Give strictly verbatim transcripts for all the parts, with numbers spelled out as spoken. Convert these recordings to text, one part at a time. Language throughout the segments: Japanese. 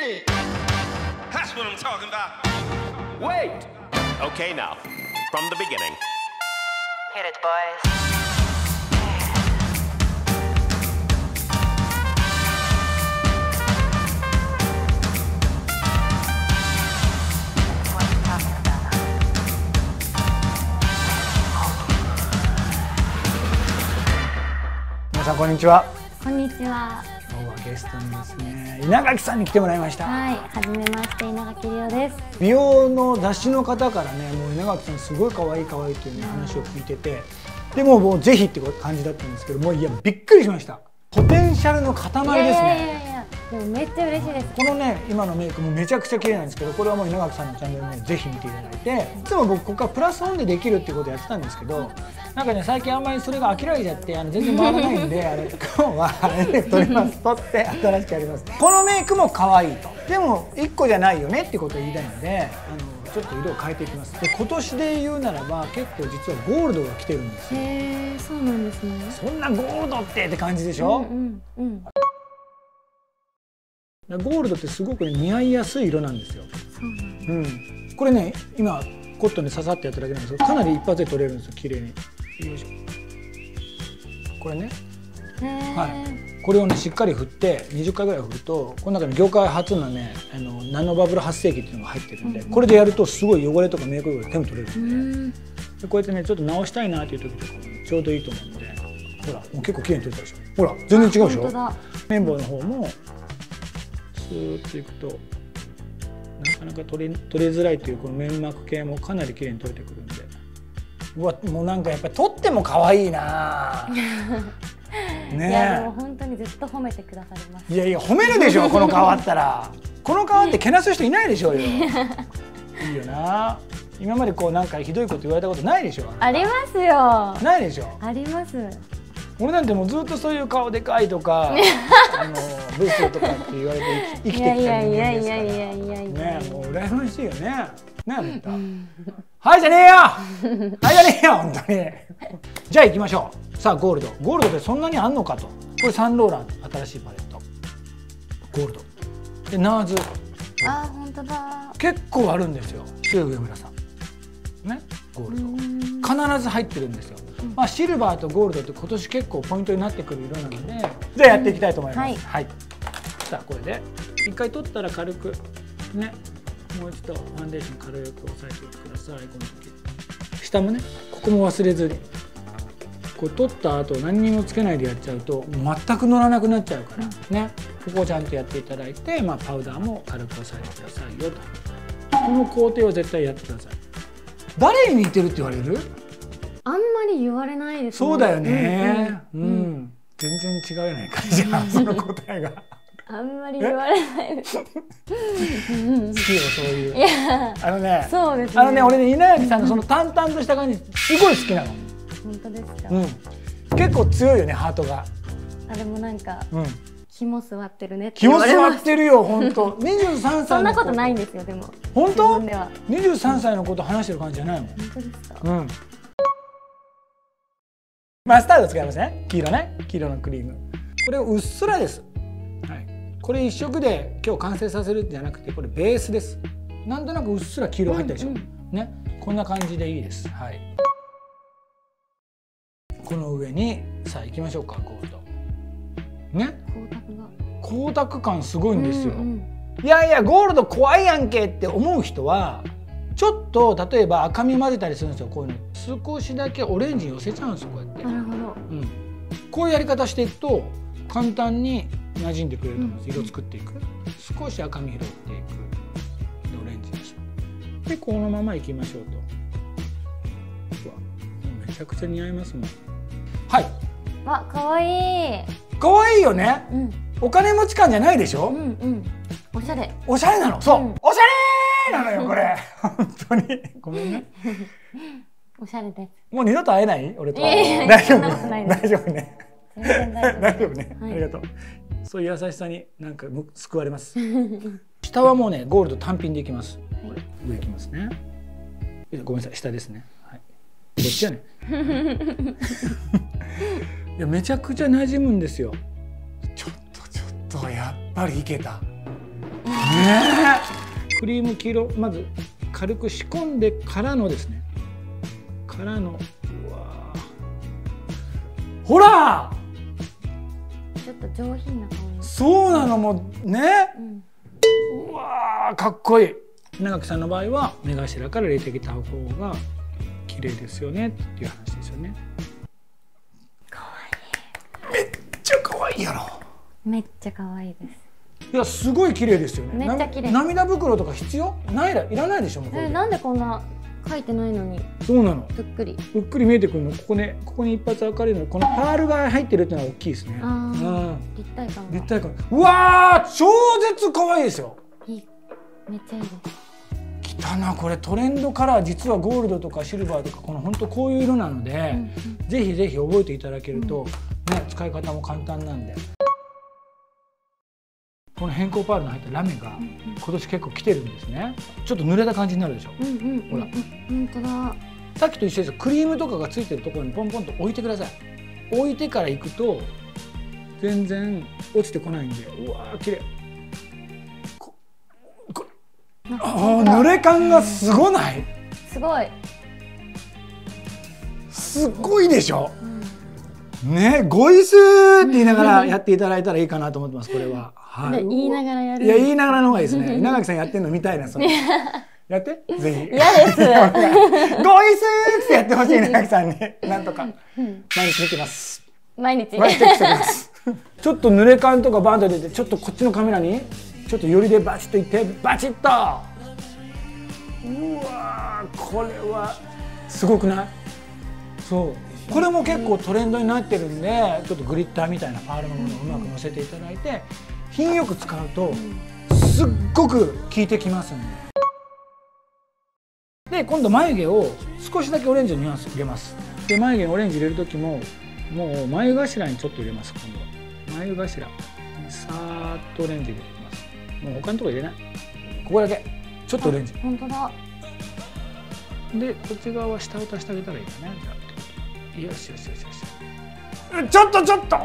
me. That's what I'm talking about. Wait. Okay, now, from the beginning. Hit it, boys. 皆さんこんにちは。 こんにちは。 今日はゲストにですね、稲垣さんに来てもらいました。 はい、はじめまして、稲垣理央です。 美容の雑誌の方からね、もう稲垣さんすごい可愛い可愛いっていう、ね、話を聞いてて、でももうぜひって感じだったんですけども、いやびっくりしました。ポテンシャルの塊ですね。 いやいやいや、でもめっちゃ嬉しいです。 このね、今のメイクもめちゃくちゃ綺麗なんですけど、これはもう稲垣さんのチャンネルね、ぜひ見ていただいて、いつも僕ここからプラスオンでできるっていうことをやってたんですけど、なんかね、最近あんまりそれが飽きられちゃって、あの全然回らないんで、あの今日はあれで取ります、取って新しくやります。このメイクも可愛いと。でもいっこじゃないよねっていうことを言いたいので、あのちょっと色を変えていきます。で、今年で言うならば結構実はゴールドが来てるんですよ。 へえ、そうなんですね。 そんなゴールドってって感じでしょ。 うんうんうん。 ゴールドってすごく、ね、似合いやすい色なんですよ。 そうなんです。 うん、これね、今コットンで刺さってやっただけなんですけど、かなり一発で取れるんですよ、綺麗に。よいしょ。これね、はい、これをねしっかり振ってにじゅっかいぐらい振ると、この中に業界初のね、あのナノバブル発生器っていうのが入ってるんで、これでやるとすごい汚れとかメイク汚れ手も取れるんで、でこうやってねちょっと直したいなっていう時とかもちょうどいいと思うんで、ほらもう結構綺麗に取れたでしょ。ほら全然違うでしょ。綿棒の方もスーッといくとなかなか取れ取れづらいというこの粘膜系もかなり綺麗に取れてくるんで、うわもうなんかやっぱり取っても可愛いな。 ね、いやでも本当にずっと褒めてくださります。 いやいや褒めるでしょこの顔あったら。この顔ってけなす人いないでしょうよ。いいよな。今までこうなんかひどいこと言われたことないでしょ。 ありますよ。 ないでしょ。 あります。 俺なんてもうずっとそういう顔でかいとかあのブスとかって言われて生きてきた人間ですから。いやいやいやいやいやいやいや。ねもう羨ましいよね。ねえ思った。はいじゃねえよ。はいじゃねえよ本当に。じゃあ行きましょう。さあゴールド。ゴールドってそんなにあんのかと。これサンローラン新しいパレット。ゴールド。でナーズ。 あー本当だ。結構あるんですよ。上村さん。ねゴールド。必ず入ってるんですよ。まあシルバーとゴールドって今年結構ポイントになってくる色なので、じゃあやっていきたいと思います。はい。はい、さあこれで一回取ったら軽くね、もう一度ファンデーション軽く押さえておいてください。この時下もね、ここも忘れずに。これ取った後何にもつけないでやっちゃうと全く乗らなくなっちゃうからね、ここをちゃんとやっていただいて、まあ、パウダーも軽く押さえてくださいよと。この工程は絶対やってください。誰に似てるって言われる？ あんまり言われないですね。 そうだよね。うん。全然違うよね感じがその答えが。 あんまり言われないです。好きよそういう。あのね。 そうですね。 あのね俺ね稲垣さんのその淡々とした感じすごい好きなの。 本当ですか。 うん。結構強いよねハートが。 あでもなんか。うん。肝座ってるねって肝座ってるよ本当。にじゅうさんさい。 そんなことないんですよでも。 本当？にじゅうさんさいのこと話してる感じじゃないもん。 本当ですか。 うん。マスタード使いますね。黄色ね。黄色のクリーム。これをうっすらです。はい。これ一色で今日完成させるんじゃなくてこれベースです。なんとなくうっすら黄色入ったでしょ。うんうん、ね。こんな感じでいいです。はい。この上にさあ行きましょうかゴールド。ね。光沢感すごいんですよ。うんうん、いやいやゴールド怖いやんけって思う人はちょっと例えば赤み混ぜたりするんですよ。こういうの少しだけオレンジに寄せちゃうんですよこうやって。なるほど。うん。こういうやり方していくと簡単に馴染んでくれると思うんです。色作っていく。少し赤み拾っていく。でオレンジにしよう。でこのままいきましょうと。うわめちゃくちゃ似合いますもん。はい。 あ可愛い。 可愛いよね。うん。お金持ち感じゃないでしょ。 うんうん。おしゃれ。 おしゃれなの。そう。うん、おしゃれなのよこれ。本当に。ごめんね。 おしゃれです。 もう二度と会えない？俺と。大丈夫。大丈夫ね。全然大丈夫。大丈夫ね。ありがとう。そういう優しさになんか救われます。下はもうねゴールド単品でいきます。上いきますね。ごめんなさい下ですね。はい。どっちやねん。いやめちゃくちゃ馴染むんですよ。ちょっとちょっとやっぱりいけた。 クリーム黄色まず軽く仕込んでからのですねからのうわほらちょっと上品な香り。 そうなのもうね、 うん、 うわかっこいい。稲垣さんの場合は目頭から入れてきた方が綺麗ですよねっていう話ですよね。 可愛いめっちゃ可愛いやろ。 めっちゃ可愛いです。 いやすごい綺麗ですよね。 めっちゃ綺麗。 涙袋とか必要ないらいらないでしょもうこれ。 えなんでこんな書いてないのに。 そうなの。 ぷっくり。 ぷっくり見えてくるのここねここに一発明るいのこのパールが入ってるっていうのは大きいですね。 ああ、 うん、 立体感が。 立体感。うわー超絶可愛いですよ。 いいめっちゃいいです。 きたなこれトレンドカラー実はゴールドとかシルバーとかこの本当こういう色なので、うんうん、ぜひぜひ覚えていただけると、うんね、使い方も簡単なんで。この変更パールの入ったラメが今年結構来てるんですね。ちょっと濡れた感じになるでしょ。 うんうんうん、 ほら、 本当だ。 さっきと一緒ですよ。クリームとかがついてるところにポンポンと置いてください。置いてから行くと全然落ちてこないんで、うわー綺麗。ここあー濡れ感がすごない？ すごい。 すごいでしょ。うん、ね、ごいすーって言いながらやっていただいたらいいかなと思ってます。これは。はい。 言いながらやる。 いや言いながらの方がいいですね。稲垣さんやってるの見たいなそれ。やってぜひ。 嫌です。 ごいすーってやってほしい稲垣さんになんとか毎日見てます。 毎日。 毎日チェックしてます。ちょっと濡れ感とかバンド出てちょっとこっちのカメラにちょっと寄りでバチッといってバチッと。うわーこれはすごくない？そう。これも結構トレンドになってるんでちょっとグリッターみたいなパールのものをうまくのせていただいて品よく使うとすっごく効いてきますんで。で今度眉毛を少しだけオレンジのニュアンス入れます。で眉毛にオレンジ入れる時ももう眉頭にちょっと入れます。今度は眉頭さーっとオレンジ入れていきます。もう他のとこ入れない。ここだけちょっとオレンジ。 本当だ。 でこっち側は下を足してあげたらいいかな。じゃあよしよしよしよし。ちょっとちょっと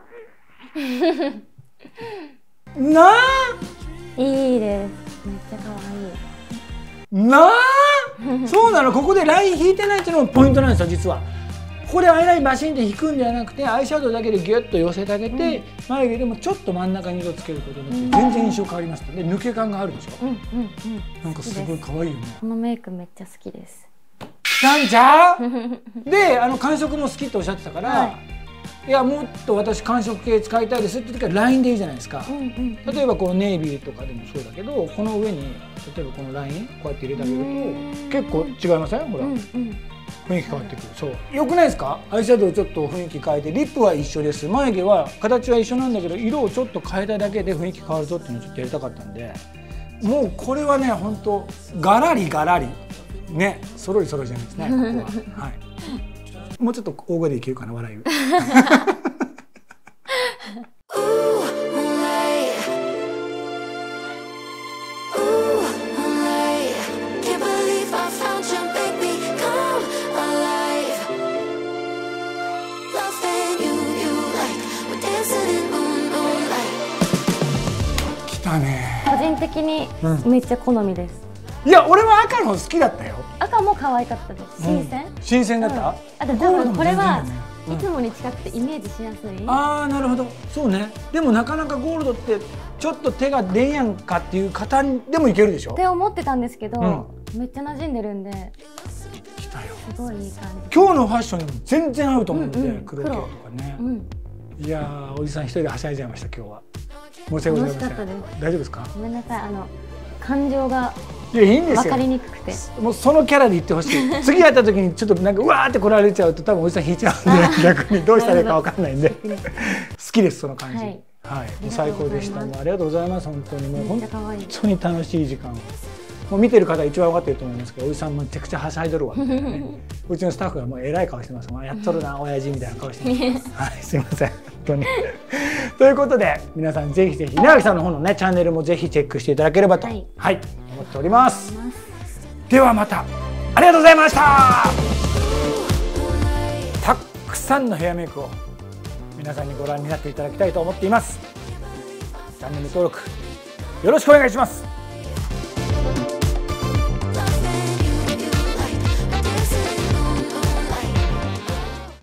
なあいいです。めっちゃ可愛いなあそうなの。ここでライン引いてないっていうのもポイントなんですよ実は。ここでアイラインバシンって引くんじゃなくてアイシャドウだけでギュッと寄せてあげて、うん、眉毛でもちょっと真ん中に色つけることによって全然印象変わりますので抜け感があるでしょ。うんうんうん、なんかすごい可愛いよね。 このメイクめっちゃ好きです。 なんちゃうであの寒色も好きっておっしゃってたから、はい、いやもっと私寒色系使いたいですって時はラインでいいじゃないですか。うんうん、例えばこのネイビーとかでもそうだけどこの上に例えばこのラインこうやって入れてあげると結構違いません？ほら、うんうん、雰囲気変わってくる。そうよくないですか？アイシャドウちょっと雰囲気変えてリップは一緒です。眉毛は形は一緒なんだけど色をちょっと変えただけで雰囲気変わるぞっていうのをちょっとやりたかったんでもうこれはね本当ガラリガラリね、そろりそろりじゃないですね。ここは、はい。もうちょっと大声でいけるかな笑い。来たね。 個人的にめっちゃ好みです。 いや俺は赤の好きだったよ。 赤も可愛かったです。新鮮？ うん、新鮮だった？うん、 あと多分これはいつもに近くてイメージしやすい。うん、 ああなるほど。そうね。でもなかなかゴールドってちょっと手が出んやんかっていう方でもいけるでしょ。 って思ってたんですけど、うん、めっちゃ馴染んでるんで。 来たよ。 すごいいい感じ。 今日のファッションにも全然合うと思うんで、うんうん、黒系とかね。うん、いやーおじさん一人ではしゃいじゃいました今日は。申し訳ございません。大丈夫ですか？ ごめんなさいあの感情が。 いやいいんですよ。 分かりにくくてもうそのキャラで言ってほしい。次やった時にちょっとなんかうわーって来られちゃうと多分おじさん引いちゃうんで逆にどうしたらいいか分かんないんで好きですその感じ。はい、はい、もう最高でした。もうありがとうございます本当にもう本当に楽しい時間を。もう見てる方一番分かってると思いますけどおじさんもめちゃくちゃはしゃいどるわみたいなね。うちのスタッフがもうえらい顔してます。やっとるな親父みたいな顔してます。はいすいません本当に。ということで皆さんぜひぜひ稲垣さんの方のねチャンネルもぜひチェックしていただければと、はい、はい、思っております。ではまたありがとうございました。たくさんのヘアメイクを皆さんにご覧になっていただきたいと思っています。チャンネル登録よろしくお願いします。